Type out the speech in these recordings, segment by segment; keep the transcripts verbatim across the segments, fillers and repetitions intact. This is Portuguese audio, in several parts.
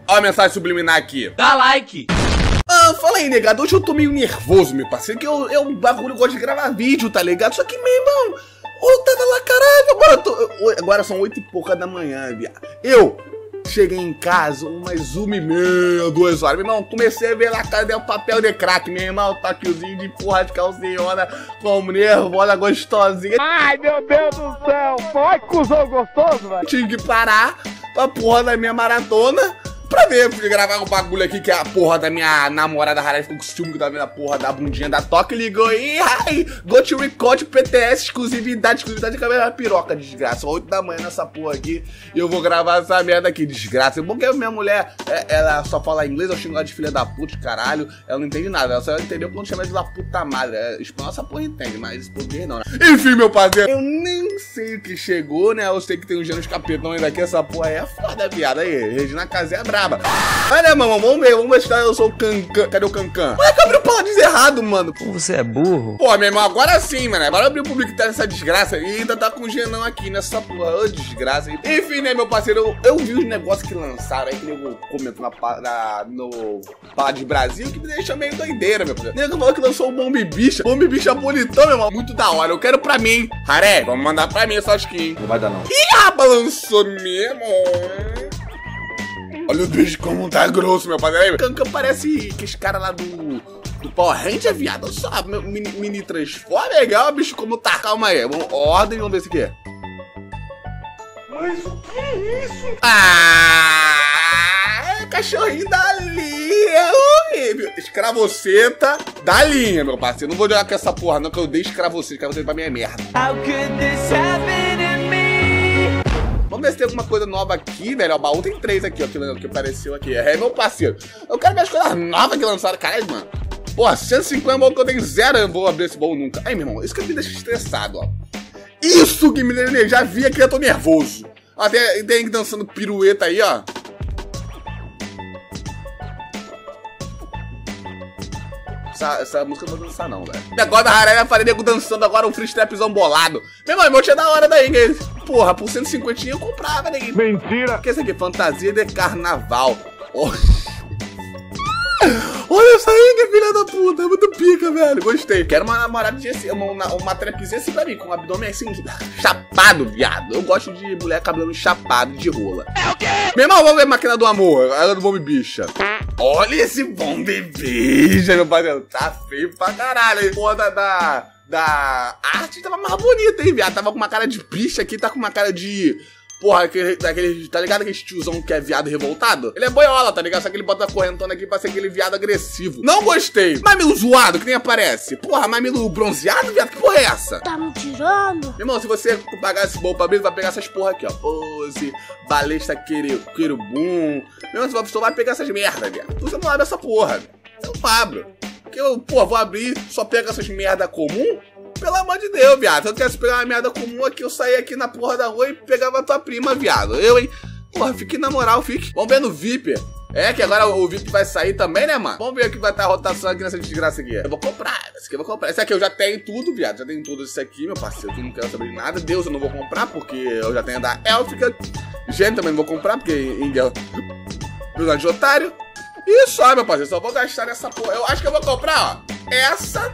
Ó a mensagem subliminar aqui. Dá like. Ah, fala aí, negado. Hoje eu tô meio nervoso, meu parceiro, que eu, eu, um bagulho, eu gosto de gravar vídeo, tá ligado? Só que, meu irmão, eu tava lá, caralho, mano. Tô, eu, agora são oito e pouca da manhã, viado. Eu cheguei em casa umas uma e meia, duas horas. Meu irmão, comecei a ver lá, cara, deu um papel de crack, meu irmão. Taquiozinho de porra de calcinhona, como nervosa, gostosinha. Ai, meu Deus do céu. Foi cuzão gostoso, velho. Tive que parar a porra da minha maratona pra ver, fui gravar um bagulho aqui que é a porra da minha namorada rara ficou com costume que tá vendo a porra da bundinha da Toque, ligou e ai, go to record P T S, exclusividade, exclusividade de câmera piroca, desgraça, oito da manhã nessa porra aqui e eu vou gravar essa merda aqui, desgraça, porque minha mulher, é, ela só fala inglês, eu xingo ela de filha da puta, caralho, ela não entende nada, ela só entendeu quando chama de la puta madre, é, espanhol essa porra entende, mas português não, né? Enfim, meu parceiro, eu nem sei o que chegou, né, eu sei que tem um gênero capetão ainda aqui, essa porra aí é foda, viado, aí, Regina Casé é braba. Olha, mamão, vamos ver, vamos ver se eu sou o Cancan. Cadê o Cancan? Ué, que abriu o paladins errado, mano. Como você é burro? Pô, meu irmão, agora sim, mano. Agora abriu o público tá nessa desgraça e ainda tá com o Genão aqui nessa porra. Ô, desgraça. Enfim, né, meu parceiro, eu, eu vi os negócios que lançaram aí, que nego comentou na, na, no Paladins Brasil, que me deixa meio doideira, meu parceiro. Nego falou que lançou o Bomb Bicha. Bomb Bicha bonitão, meu irmão. Muito da hora. Eu quero pra mim. Haré, vamos mandar pra mim essa skin. Não vai dar, não. Ih, rapaz, lançou mesmo. Olha o bicho como tá grosso, meu pai. Cancan parece que os caras lá do, do Power Ranger, viado. Só mini, mini transforma, legal, bicho, como tá. Calma aí, vamos, ordem, vamos ver se aqui. Mas o que é isso? Ah, é cachorrinho da linha. Horrível. Escravoceta da linha, meu parceiro. Não vou jogar com essa porra, não, que eu odeio escravoceta. Escravoceta pra mim é merda. How could this happen to me? Vamos ver se tem alguma coisa nova aqui, velho. O baú tem três aqui, ó, que, que apareceu aqui. É, meu parceiro. Eu quero ver as coisas novas que lançaram. Caralho, mano. Porra, cento e cinquenta baú que eu tenho zero. Eu não vou abrir esse baú nunca. Aí, meu irmão, isso que me deixa estressado, ó. Isso que me deixa. Já vi aqui, eu tô nervoso. Ó, tem, tem dançando pirueta aí, ó. Essa, essa música eu não vou dançar não, velho. Agora a Haré faria nego dançando agora um freestylezão bolado. Meu irmão, tinha da hora daí, né? Porra, por cento e cinquenta eu comprava, né? Mentira. O que é isso aqui? Fantasia de carnaval. Oh. Olha isso aí, que filha da puta. É muito pica, velho. Gostei. Quero uma namorada de assim, uma, uma, uma trapzinha assim pra mim, com o abdômen assim, chapado, viado. Eu gosto de mulher cabelo chapado de rola. É o quê? Meu irmão, vamos ver a máquina do amor. Ela do Bomb Bicha. Olha esse Bomb Bicha, meu parceiro. Tá feio pra caralho. Porra da, da, da arte tava mais bonita, hein, viado. Tava com uma cara de bicha aqui, tá com uma cara de... Porra, aquele, daquele, tá ligado aquele tiozão que é viado revoltado? Ele é boiola, tá ligado? Só que ele bota a correntona aqui pra ser aquele viado agressivo. Não gostei. Mamilo zoado, que nem aparece. Porra, mamilo bronzeado, viado? Que porra é essa? Tá me tirando? Meu irmão, se você pagar esse bolo pra mim, vai pegar essas porra aqui, ó. Pose, balesta querubum. Meu irmão, você só vai pegar essas merda, viado. Você não abre essa porra, viado. Eu não abro. Porque eu, porra, vou abrir, só pega essas merda comum. Pelo amor de Deus, viado. Se eu quisesse pegar uma merda comum aqui, eu saía aqui na porra da rua e pegava a tua prima, viado. Eu, hein? Porra, fique na moral, fique. Vamos ver no V I P. É, que agora o V I P vai sair também, né, mano? Vamos ver aqui vai estar a rotação aqui nessa desgraça aqui. Eu vou comprar. Esse aqui eu vou comprar. Esse aqui eu já tenho tudo, viado. Já tenho tudo isso aqui, meu parceiro. Eu não quero saber de nada. Deus eu não vou comprar, porque eu já tenho da élfica. Gente também não vou comprar, porque Ingel... Vilão de otário. E só, meu parceiro. Só vou gastar nessa porra. Eu acho que eu vou comprar, ó. Essa...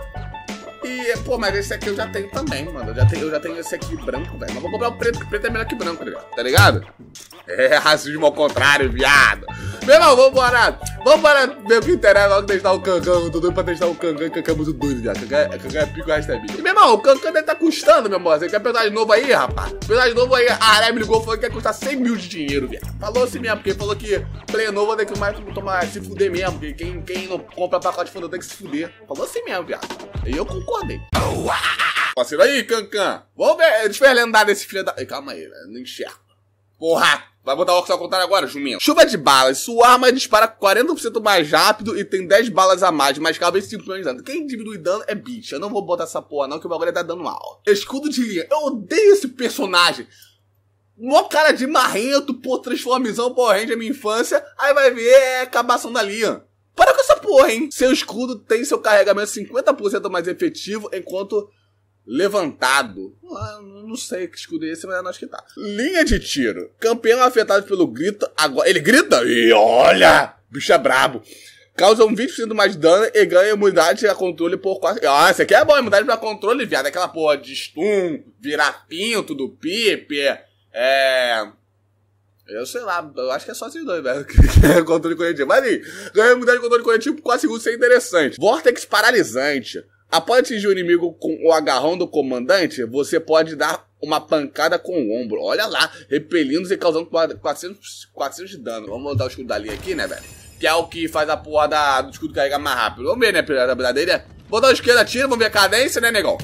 E, pô, mas esse aqui eu já tenho também, mano. Eu já tenho, eu já tenho esse aqui branco, velho. Mas vou comprar o preto, porque preto é melhor que branco, tá ligado? Tá ligado? É, racismo ao contrário, viado. Meu irmão, vambora. Vambora ver o que interessa logo testar o Cancan. Eu tô doido pra testar o Cancan. Cancan é muito doido, viado. Cancan, Cancan é pico, o resto é bicho. E, meu irmão, o Cancan deve tá custando, meu irmão. Você quer personagem novo aí, rapaz? Personagem novo aí. A Aré me ligou e falou que ia custar cem mil de dinheiro, viado. Falou assim mesmo, porque falou que play novo vai ter que mais tomar, se fuder mesmo. Porque quem, quem não compra pacote de fundo tem que se fuder. Falou assim mesmo, viado. E eu concordei. Parceiro aí, Cancan. Vamos ver. Deixa eu ver a lendária desse filho da... Calma aí, velho. Não enxergo. Porra. Vai botar o óculos ao contrário agora, jumento. Chuva de balas. Sua arma dispara quarenta por cento mais rápido e tem dez balas a mais, mas cabe cinco milhões de dano. Quem diminui dano é bicho. Eu não vou botar essa porra não, que o bagulho tá dando mal. Escudo de linha. Eu odeio esse personagem. Mó cara de marrento, pô, transformizão, Power Ranger, minha infância. Aí vai ver, é acabação da linha. Para com essa porra, hein? Seu escudo tem seu carregamento cinquenta por cento mais efetivo, enquanto Levantado. Ah, não sei que escudo é esse, mas é nós que tá. Linha de tiro. Campeão afetado pelo grito. Agora. Ele grita? E olha! Bicho é brabo. Causa um vinte por cento mais dano e ganha imunidade a controle por quatro. Ah, esse aqui é bom, imunidade pra controle, viado. Aquela porra de stun, virar pinto do Pipe. É. Eu sei lá, eu acho que é só esses dois, velho. Controle coletivo. Mas aí, ganha imunidade de controle coletivo por quatro segundos, isso é interessante. Vórtex paralisante. Após atingir o inimigo com o agarrão do comandante, você pode dar uma pancada com o ombro. Olha lá, repelindo e causando quatrocentos, quatrocentos de dano. Vamos botar o escudo da linha aqui, né, velho? Que é o que faz a porra da, do escudo carregar mais rápido. Vamos ver, né, a habilidade dele. Vou dar o esquerda, tira, vamos ver a cadência, né, negão?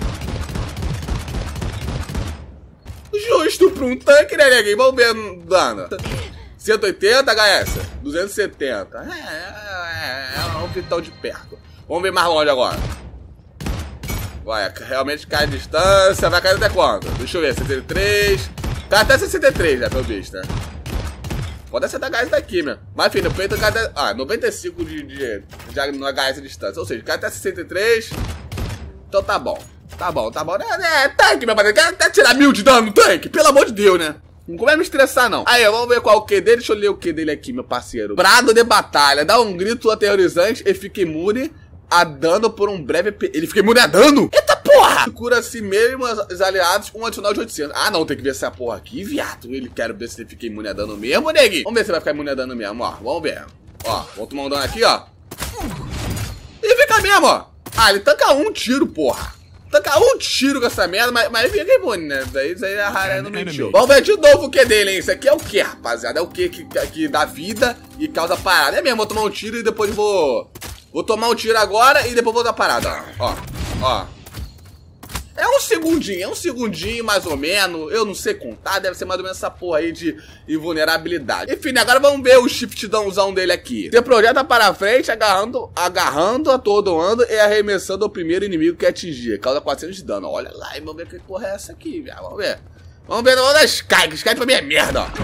Justo pra um tanque, né, neguinho? Vamos ver o dano. cento e oitenta, H S. duzentos e setenta. É, é, é, é um vitão de perto. Vamos ver mais longe agora. Vai, realmente cai a distância. Vai cair até quanto? Deixa eu ver, sessenta e três. Cai até sessenta e três, né, pelo visto, né? Pode acertar H S daqui, meu. Mas, enfim, no peito cai até... Ah, noventa e cinco de, de, de, no H S de distância. Ou seja, cai até sessenta e três. Então tá bom. Tá bom, tá bom. É, é tanque, meu parceiro. Quer até tirar mil de dano no tanque? Pelo amor de Deus, né? Não começa a me estressar, não. Aí, vamos ver qual é o Q dele. Deixa eu ler o Q dele aqui, meu parceiro. Brado de batalha. Dá um grito aterrorizante e fica imune a dano por um breve... Pe... Ele fica imune a dano? Eita porra! Cura a si mesmo os aliados um adicional de oitocentos. Ah, não. Tem que ver essa porra aqui, viado. Ele quer ver se ele fica imune a dano mesmo, neguinho. Vamos ver se ele vai ficar imune a dano mesmo, ó. Vamos ver. Ó, vou tomar um dano aqui, ó. E fica mesmo, ó. Ah, ele tanca um tiro, porra. Tanca um tiro com essa merda, mas, mas fica imune, né? Daí isso aí a Rara não mentiu. Vamos ver de novo o que dele, hein? Isso aqui é o que, rapaziada? É o que que, que dá vida e causa parada. É mesmo, vou tomar um tiro e depois vou... Vou tomar um tiro agora e depois vou dar parada, ó. Ó, ó. É um segundinho, é um segundinho mais ou menos. Eu não sei contar, deve ser mais ou menos essa porra aí de invulnerabilidade. Enfim, agora vamos ver o shiftdãozão dele aqui. Você projeta para frente, agarrando, agarrando, atordoando e arremessando o primeiro inimigo que atingir. Causa quatrocentos de dano. Olha lá, e vamos ver que porra é essa aqui, velho. Vamos ver. Vamos ver no da Sky, que Sky pra mim é merda, ó.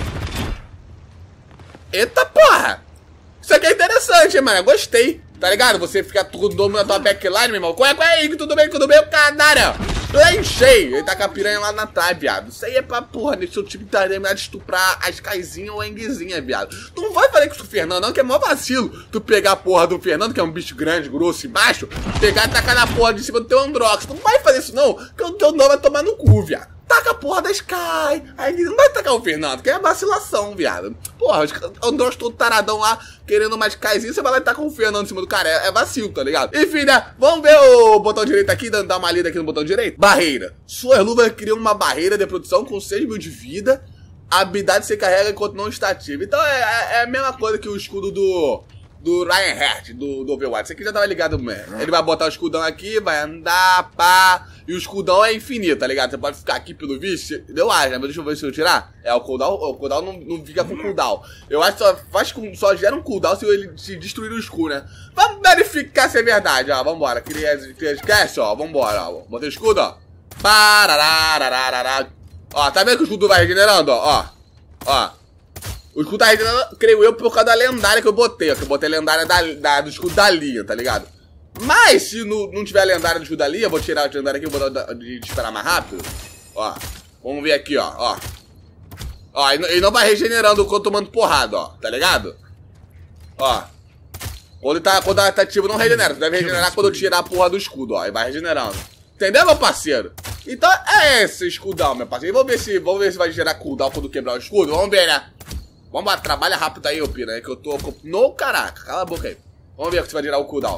Eita porra! Isso aqui é interessante, hein, mano. Eu gostei. Tá ligado? Você fica tudo dominando a tua backline, meu irmão. Qual é, qual é, Henrique? Tudo bem, tudo bem? Caralho. Eu enchei. Ele tá com a piranha lá na trás, viado. Isso aí é pra porra. Deixa o time terminar de estuprar as Skyzinha ou a Enguizinha, viado. Tu não vai fazer com o Fernando, não, que é mó vacilo. Tu pegar a porra do Fernando, que é um bicho grande, grosso e baixo, pegar e tacar na porra de cima do teu Androx. Tu não vai fazer isso, não, que o teu nome vai tomar no cu, viado. Taca a porra da Sky. Aí não vai tacar o Fernando, que é vacilação, viado. Porra, o Androx todo taradão lá, querendo uma Skyzinha, você vai lá e tacar o Fernando em cima do cara. É, é vacilo, tá ligado? Enfim, né? Vamos ver o botão direito aqui, dar uma lida aqui no botão direito. Barreira. Suas luvas criam uma barreira de produção com seis mil de vida. A habilidade se carrega enquanto não está ativa. Então é, é, é a mesma coisa que o escudo do... Do Reinhardt, do, do Overwatch. Esse aqui já tava ligado mesmo. Ele vai botar o escudão aqui, vai andar, pá. E o escudão é infinito, tá ligado? Você pode ficar aqui pelo visto. Deu ar, né? Mas deixa eu ver se eu tirar. É, o cooldown, o cooldown não, não fica com cooldown. Eu acho que só, faz com, só gera um cooldown se ele se destruir o escudo, né? Vamos verificar se é verdade, ó. Vambora. Cria, cria esquece, ó. Vambora, ó. Botei o escudo, ó. Pararararararará. Ó, tá vendo que o escudo vai regenerando, ó? Ó. Ó. O escudo tá regenerando, creio eu, por causa da lendária que eu botei, ó. Que eu botei a lendária da, da, do escudo da linha, tá ligado? Mas se não, não tiver a lendária do escudo da linha, eu vou tirar a lendária aqui e vou botar de disparar mais rápido. Ó. Vamos ver aqui, ó. Ó. Ó, ele não vai regenerando quando tomando porrada, ó. Tá ligado? Ó. Quando ele tá, quando tá ativo, não regenera. Deve regenerar quando eu tirar a porra do escudo, ó. Ele vai regenerando. Entendeu, meu parceiro? Então é esse escudão, meu parceiro. E vamos ver se, vamos ver se vai gerar cooldown quando quebrar o escudo. Vamos ver, né? Vamos lá, trabalha rápido aí, ô pira, né? Que eu tô... No caraca, cala a boca aí. Vamos ver se vai gerar o cooldown.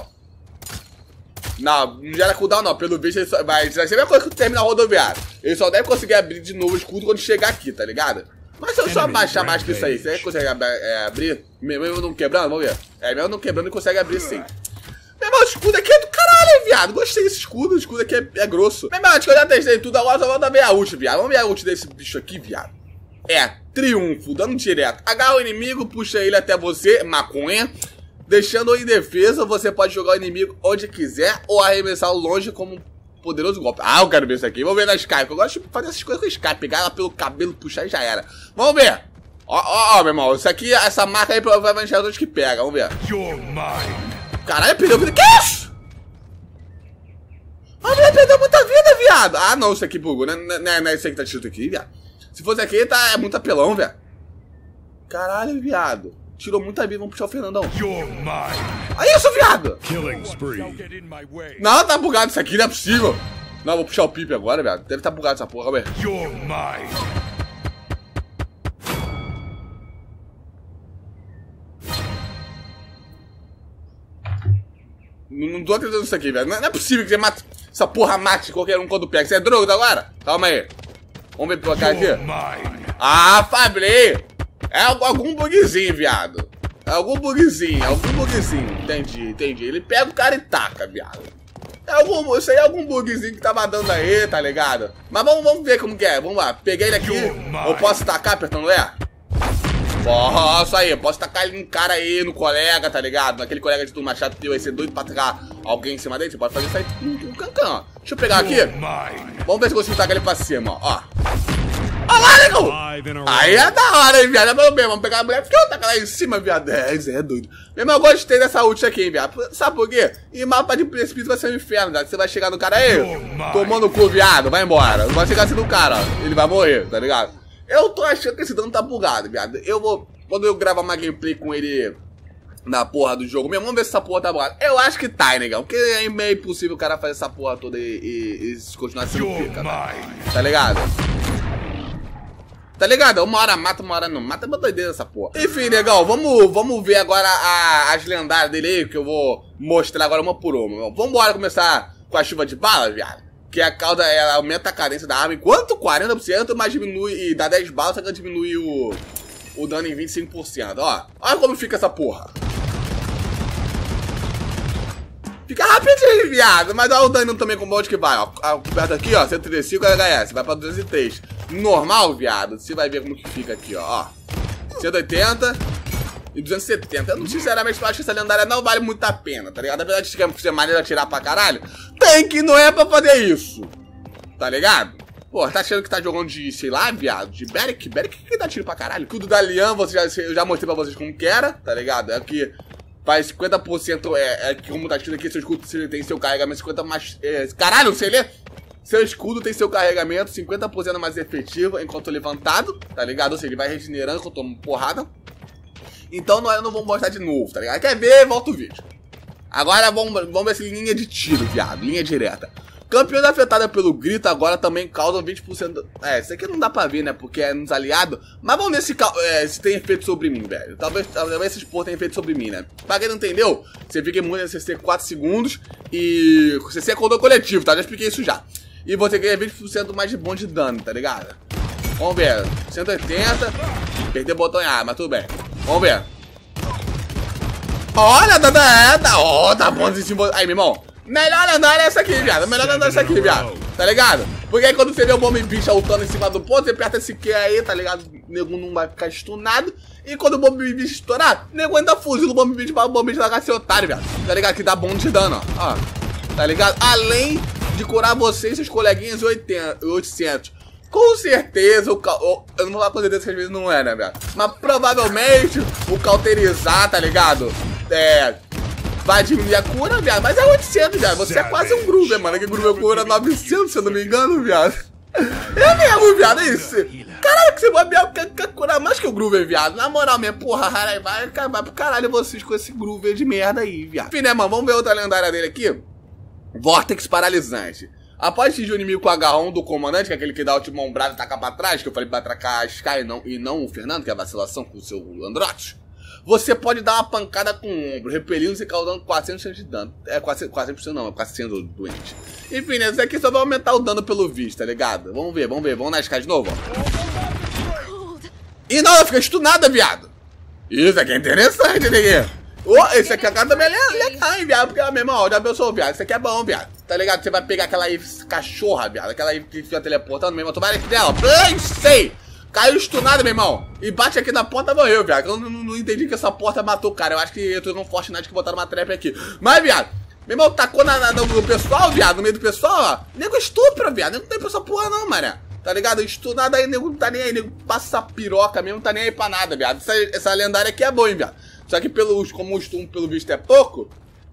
Não, não gera cooldown não. Pelo visto, ele só vai... Vai ser a mesma coisa que termina a rodoviária. Ele só deve conseguir abrir de novo o escudo quando chegar aqui, tá ligado? Mas se eu só abaixar mais que isso aí, você consegue é, abrir? Mesmo não quebrando? Vamos ver. É, mesmo não quebrando, ele consegue abrir sim. Meu irmão, o escudo aqui é do caralho, hein, viado. Gostei desse escudo, o escudo aqui é, é grosso. Meu irmão, acho que eu já testei tudo, agora só volta ver a ult, viado. Vamos ver a ult desse bicho aqui, viado. É, triunfo, dando direto. Agarra o inimigo, puxa ele até você, maconha. Deixando-o em defesa, você pode jogar o inimigo onde quiser ou arremessá-lo longe como um poderoso golpe. Ah, eu quero ver isso aqui. Vamos ver na Sky, eu gosto de fazer essas coisas com a Sky. Pegar ela pelo cabelo, puxar e já era. Vamos ver. Ó, ó, ó, meu irmão. Isso aqui, essa marca aí provavelmente é onde que pega. Vamos ver. Caralho, perdeu vida. Que isso? A mulher perdeu muita vida, viado. Ah, não, isso aqui bugou. Não é, não é, não é isso aqui que tá escrito aqui, viado. Se fosse aqui, tá, é muito apelão, velho. Caralho, viado. Tirou muita vida, vamos puxar o Fernandão. Aí isso, viado. Não, tá bugado isso aqui, não é possível. Não, vou puxar o Pipe agora, viado. Deve tá bugado essa porra, velho. Não, não tô acreditando nisso aqui, velho. Não, não é possível que você mate. Essa porra mate qualquer um quando pega. Você é droga agora? Calma aí. Vamos ver pela cara aqui. Ah, Fabri. É algum bugzinho, viado. É algum bugzinho, algum bugzinho. Entendi, entendi. Ele pega o cara e taca, viado. É algum, isso aí é algum bugzinho que tava dando aí, tá ligado? Mas vamos, vamos ver como que é. Vamos lá. Peguei ele aqui. Eu posso tacar apertando E? Posso aí. Posso tacar ele no cara aí, no colega, tá ligado? Naquele colega de turma chato teu aí, ser doido pra tacar alguém em cima dele. Você pode fazer isso aí no cancã, ó. Deixa eu pegar aqui. Vamos ver se eu consigo tacar ele pra cima, ó. Olha lá, nego! Aí é da hora, hein, viado? É meu bem, vamos pegar a mulher. Por que eu tacar lá em cima, viado? É, isso é doido. Mesmo eu gostei dessa ult aqui, hein, viado? Sabe por quê? E mapa de precipício vai ser um inferno, viado. Você vai chegar no cara aí, tomando o cu, viado. Vai embora. Não vai chegar assim no cara, ó. Ele vai morrer, tá ligado? Eu tô achando que esse dano tá bugado, viado. Eu vou... Quando eu gravar uma gameplay com ele na porra do jogo mesmo, vamos ver se essa porra tá bugada. Eu acho que tá, hein, negão. Porque é meio impossível o cara fazer essa porra toda e, e, e continuar sendo pica, tá? Tá ligado? Tá ligado? Uma hora mata, uma hora não mata. É uma doideira essa porra. Enfim, negão, vamos, vamos ver agora a, as lendárias dele aí, que eu vou mostrar agora uma por uma. Vamos embora começar com a chuva de bala, viado. Que a cauda, ela aumenta a cadência da arma em quanto? quarenta por cento, mas diminui e dá dez balas, só que diminui o, o dano em vinte e cinco por cento. Ó, olha como fica essa porra. Fica rapidinho, viado. Mas olha o dano também com o monte que vai, ó. Aperta aqui, ó, cento e trinta e cinco H S, vai pra duzentos e três. Normal, viado, você vai ver como que fica aqui, ó, ó. cento e oitenta e duzentos e setenta. Eu, sinceramente, acho que essa lendária não vale muito a pena, tá ligado? Apesar de ser maneiro atirar pra caralho, tem que não é pra fazer isso, tá ligado? Pô, tá achando que tá jogando de, sei lá, viado, de Beric? Beric que dá tiro pra caralho. Tudo da Lian, você já, eu já mostrei pra vocês como que era, tá ligado? É que faz cinquenta por cento, é, é que como tá escrito aqui, seu escudo tem seu carregamento cinquenta por cento mais... É, caralho, você lê? Seu escudo tem seu carregamento cinquenta por cento mais efetivo enquanto levantado, tá ligado? Ou seja, ele vai regenerando enquanto toma porrada. Então não, eu não vou mostrar de novo, tá ligado? Quer ver? Volta o vídeo. Agora vamos, vamos ver se linha de tiro, viado. Linha direta. Campeões afetados pelo grito agora também causam vinte por cento... É, isso aqui não dá pra ver, né? Porque é nos aliados. Mas vamos ver se, é, se tem efeito sobre mim, velho. Talvez, talvez esses porra tenham efeito sobre mim, né? Pra quem não entendeu, você fica imune a C C quatro segundos. E C C é controle coletivo, tá? Já expliquei isso já. E você ganha vinte por cento mais de bom de dano, tá ligado? Vamos ver. cento e oitenta. Perder o botão em A, mas tudo bem. Vamos ver. Olha, tá, tá, tá, ó, tá bom de símbolo. Aí, meu irmão. Melhor lendária é essa aqui, viado. Melhor lendária é essa aqui, viado. Tá ligado? Porque aí quando você vê o Bomb Bicho lutando em cima do ponto, você aperta esse Q aí, tá ligado? O nego não vai ficar stunado. E quando o Bomb Bicho estourar, o nego ainda fuzila o Bomb Bicho para o Bomb Bicho largar esse otário, viado. Tá ligado? Que dá bom de dano, ó. ó. Tá ligado? Além de curar você e seus coleguinhas oitocentos. Com certeza, o cal... eu não vou falar com certeza que às vezes não é, né, velho? Mas provavelmente o cauterizar, tá ligado? É... Vai diminuir a cura, viado. Mas é oitocentos, viado. Você é quase um Groover, mano. Que Groover cura novecentos, se eu não me engano, viado. É mesmo, viado. É isso. Caralho, que você vai quer, quer curar mais que o Groover, viado. Na moral mesmo, porra, vai, vai acabar pro caralho vocês com esse Groover de merda aí, viado. Enfim, né, mano? Vamos ver outra lendária dele aqui. Vortex Paralisante. Após atingir o inimigo com o H um do comandante, que é aquele que dá o timão brado e taca pra trás, que eu falei pra atacar a Sky e não, e não o Fernando, que é a vacilação com o seu Androte, você pode dar uma pancada com o ombro, repelindo e causando quatrocentos por cento de dano. É quatrocentos por cento não, é quatrocentos doente. Enfim, né, isso aqui só vai aumentar o dano pelo visto, tá ligado? Vamos ver, vamos ver, vamos na Sky de novo, ó. E não, ela fica stunada, viado. Isso aqui é interessante, neguinho. Oh, esse aqui agora também é legal, hein, viado. Porque, meu irmão, já pensou, viado. Isso aqui é bom, viado. Tá ligado? Você vai pegar aquela aí cachorra, viado. Aquela aí que fica teleportando, meu irmão. Tu vai aqui dela. Ai, sei. Caiu stunado, meu irmão. E bate aqui na porta, morreu, viado. Eu não, não, não entendi que essa porta matou o cara. Eu acho que eu tô num Fortnite que botaram uma trap aqui. Mas, viado, meu irmão, tacou na, na, no pessoal, viado. No meio do pessoal, ó. Nego estupra, viado. Nego não tem pra essa porra, não, mané. Tá ligado? Estunado aí, nego não tá nem aí. Nego passa piroca mesmo, não tá nem aí pra nada, viado. Essa, essa lendária aqui é boa, hein, viado. Só que pelos, como o stun pelo visto é pouco,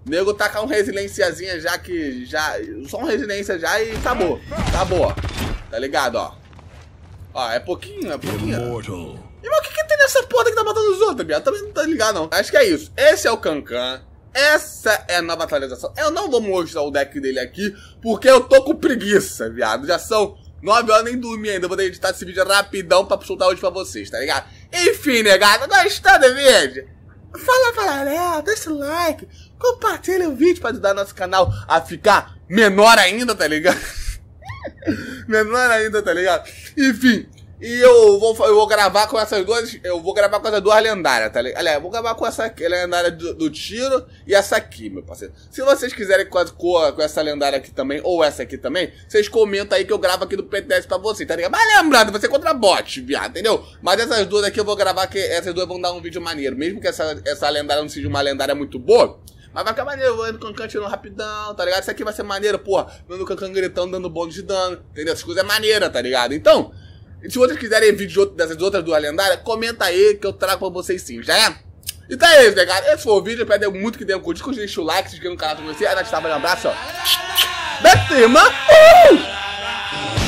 nego tacar um resiliênciazinha já que já... Só um resiliência já e acabou. Acabou, ó. Tá ligado, ó. Ó, é pouquinho, é pouquinho. E mas o que que tem nessa porra que tá matando os outros, viado? Também não tá ligado, não. Acho que é isso. Esse é o Cancan. Essa é a nova atualização. Eu não vou mostrar o deck dele aqui, porque eu tô com preguiça, viado. Já são nove horas, nem dormi ainda. Eu vou editar esse vídeo rapidão pra soltar hoje pra vocês, tá ligado? Enfim, negado, gostou do vídeo? Fala, galera, deixa o like, compartilha o vídeo pra ajudar nosso canal a ficar menor ainda, tá ligado? Menor ainda, tá ligado? Enfim, e eu vou, eu vou gravar com essas duas, eu vou gravar com essas duas lendárias, tá ligado? Aliás, eu vou gravar com essa aqui, a lendária do, do tiro e essa aqui, meu parceiro. Se vocês quiserem com, com, com essa lendária aqui também, ou essa aqui também, vocês comentam aí que eu gravo aqui do P T S pra vocês, tá ligado? Mas lembrando, você é contra bot, viado, entendeu? Mas essas duas aqui eu vou gravar, que essas duas vão dar um vídeo maneiro. Mesmo que essa, essa lendária não seja uma lendária muito boa, mas vai ficar maneiro, eu vou indo com o Cancan tirando rapidão, tá ligado? Isso aqui vai ser maneiro, porra. Vendo o Cancan gritando, dando bônus de dano, entendeu? Essas coisas é maneira, tá ligado? Então, se vocês quiserem vídeo de outro, dessas outras duas lendárias, comenta aí que eu trago pra vocês sim, já é? Então é isso, galera. Esse foi o vídeo, espero muito que tenham curtido. Deixa o like, se inscreva no canal pra você. Aí nós estamos, um abraço, ó. Bete, irmã! Uh!